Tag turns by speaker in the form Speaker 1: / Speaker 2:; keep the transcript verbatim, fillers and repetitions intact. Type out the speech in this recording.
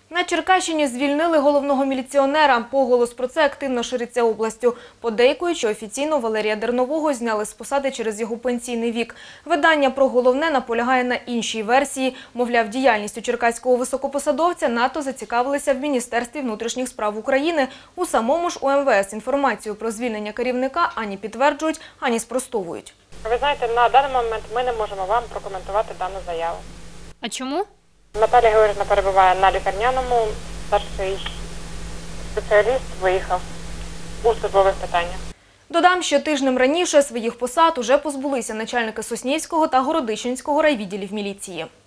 Speaker 1: На Черкащині звільнили головного міліціонера. Поголос про це активно шириться областю. Подейкують, що офіційно Валерія Дернового зняли з посади через його пенсійний вік. Видання «Про головне» наполягає на іншій версії. Мовляв, діяльністю черкаського високопосадовця НАТО зацікавилися в Міністерстві внутрішніх справ України. У самому ж У Ем Ве Ес інформацію про звільнення керівника ані підтверджують, ані спростовують.
Speaker 2: Ви знаєте, на даний момент ми не можемо вам прокоментувати дану заяву.
Speaker 3: А чому?
Speaker 2: Наталія Георгіївна перебуває на лікарняному, старший спеціаліст виїхав у службових питаннях.
Speaker 1: Додам, що тижнем раніше своїх посад уже позбулися начальники Соснівського та Городищенського райвідділів міліції.